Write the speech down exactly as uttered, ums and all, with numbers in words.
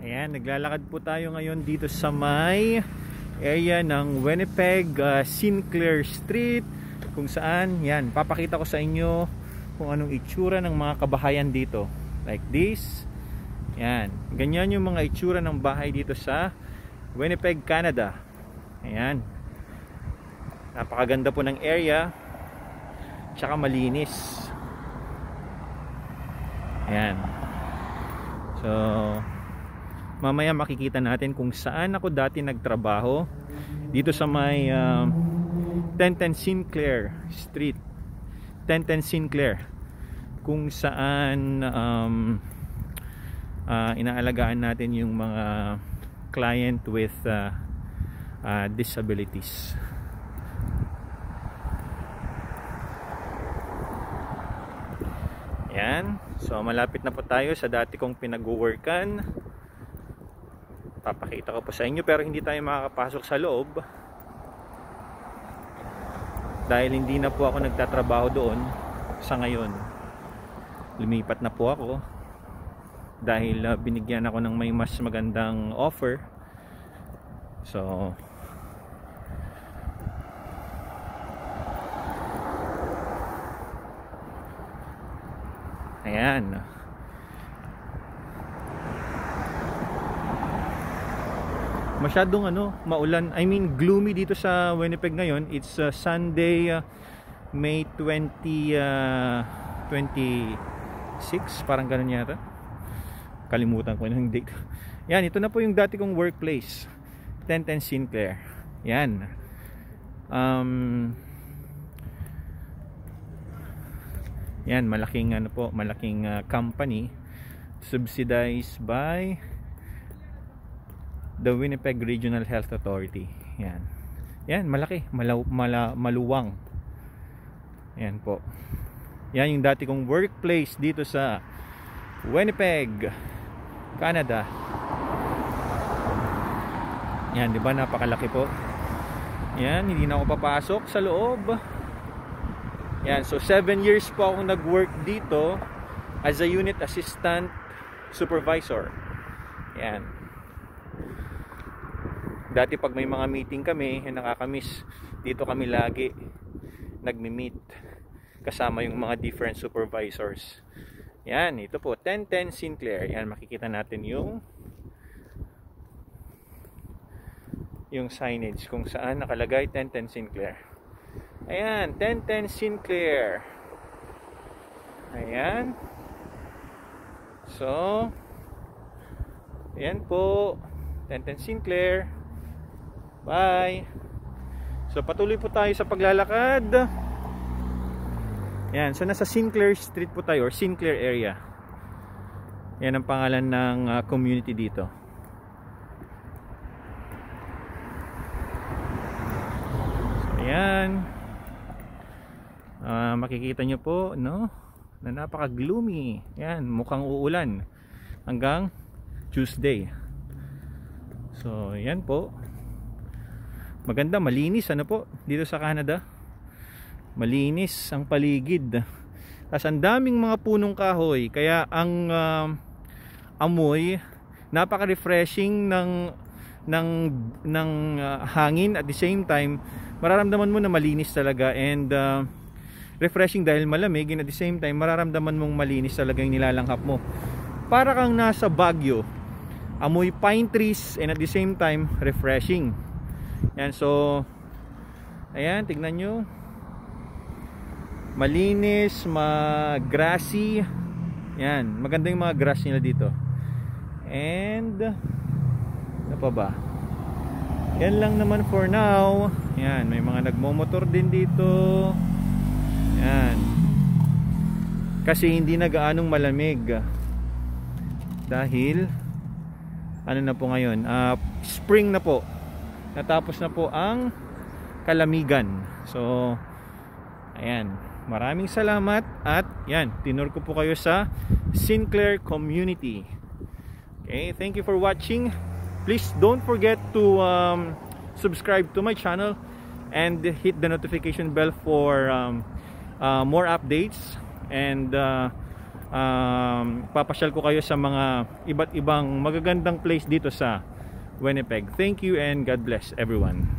Ayan, naglalakad po tayo ngayon dito sa may area ng Winnipeg, uh, Sinclair Street, kung saan, yan, papakita ko sa inyo kung anong itsura ng mga kabahayan dito. Like this. Yan, ganyan yung mga itsura ng bahay dito sa Winnipeg, Canada. Ayan. Napakaganda po ng area. Tsaka malinis. Ayan. So, mamaya makikita natin kung saan ako dati nagtrabaho dito sa may uh, ten ten Sinclair Street, ten ten Sinclair, kung saan um, uh, inaalagaan natin yung mga client with uh, uh, disabilities. Yan, so malapit na po tayo sa dati kong pinag-workan. Papakita ko po sa inyo, pero hindi tayo makakapasok sa loob dahil hindi na po ako nagtatrabaho doon sa ngayon. Lumipat na po ako dahil uh, binigyan ako ng may mas magandang offer. So ayan, masyadong ano, maulan, I mean gloomy dito sa Winnipeg ngayon. It's uh, Sunday, uh, May twentieth, uh, twenty-six, parang ganun yata, kalimutan ko yung date. Yan, ito na po yung dati kong workplace, ten ten Sinclair. Yan, um, yan, malaking ano po, malaking uh, company subsidized by the Winnipeg Regional Health Authority. Yan. Yan, malaki, malaw, mala, maluwang. Yan po. Yan yung dati kong workplace dito sa Winnipeg, Canada. Yan, di ba, napakalaki po. Yan, hindi na ako papasok sa loob. Yan, so seven years po akong nag-work dito as a unit assistant supervisor. Yan. Dati pag may mga meeting kami, nakakamiss, dito kami lagi nagmi-meet kasama yung mga different supervisors. Yan, ito po, ten ten Sinclair. Yan, makikita natin yung yung signage kung saan nakalagay ten ten Sinclair. Ayan, ten ten Sinclair. Ayan. So, ayan po, ten ten Sinclair. Bye. So patuloy po tayo sa paglalakad. Yan, so nasa Sinclair Street po tayo, or Sinclair area. Yan ang pangalan ng uh, community dito. So yan, uh, makikita nyo po, no, na napaka gloomy. Yan, mukhang uulan hanggang Tuesday. So yan po, maganda, malinis ano po dito sa Canada. Malinis ang paligid. Tapos ang daming mga punong kahoy, kaya ang uh, amoy napaka-refreshing ng ng ng uh, hangin. At the same time, mararamdaman mo na malinis talaga, and uh, refreshing dahil malamig, and at the same time mararamdaman mong malinis talaga yung nilalanghap mo. Para kang nasa Baguio. Amoy pine trees, and at the same time refreshing. Yan, so ayan, tignan nyo, malinis, mag-grassy. Yan, maganda yung mga grass nila dito. And ano pa ba, yan lang naman for now. Yan, may mga nagmomotor din dito. Yan, kasi hindi na gaanong malamig dahil ano na po ngayon, uh, spring na po, natapos na po ang kalamigan. So ayan, maraming salamat. At yan, tinur ko po kayo sa Sinclair community. Okay, thank you for watching. Please don't forget to um, subscribe to my channel and hit the notification bell for um, uh, more updates. And uh, um, papasyal ko kayo sa mga iba't ibang magagandang place dito sa Winnipeg. Thank you and God bless everyone.